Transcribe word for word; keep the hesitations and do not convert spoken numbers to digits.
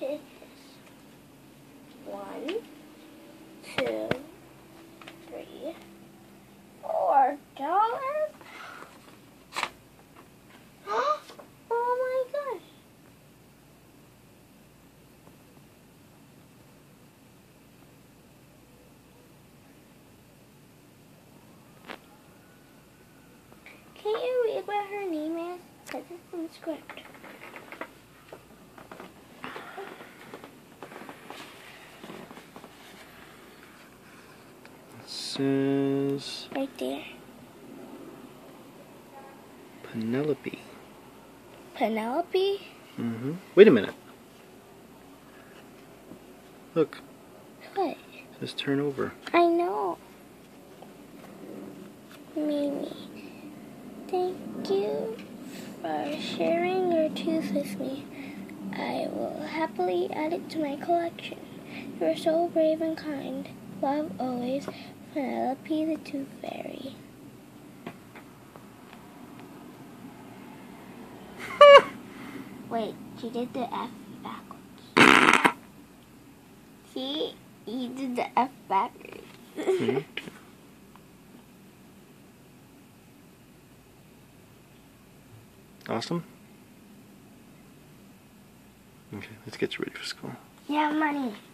kiss. One, two, three, four dollars. Oh my gosh. Can't you read what her name is? Because it's in script. It says Right there. Penelope. Penelope? Mm-hmm. Wait a minute. Look. What? It says turn over. I know. Mimi, thank you for sharing your tooth with me. I will happily add it to my collection. You are so brave and kind. Love always, Penelope the Tooth Fairy. Wait, she did the F backwards. See? You did the F backwards. Mm-hmm. Awesome. Okay, let's get you ready for school. Yeah, money.